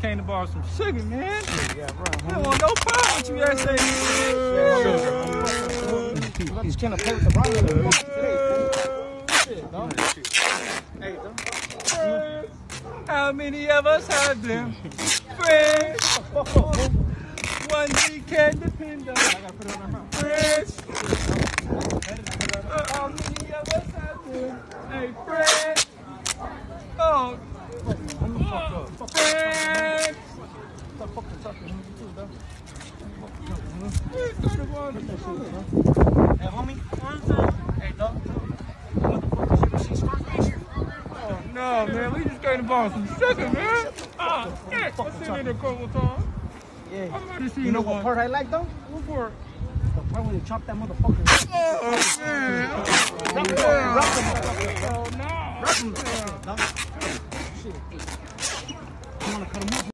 came to borrow some sugar, man. Yeah, right. I don't want no problem with you yesterday. I just can't play with the wrong one. Hey, how many of us have them friends? One we can depend on. Friends. How many of us have them? Hey, friends. Oh. Friends. Hey, homie. Hey, dog. Oh, no, man. We just came to borrow some sugar, man. Oh, shit. I've seen it a couple times. Yeah. I've already seen You know it what once. part I like, though? What part? The part when you chop that motherfucker. Oh, man. Oh, no. Shit. You wanna cut him off?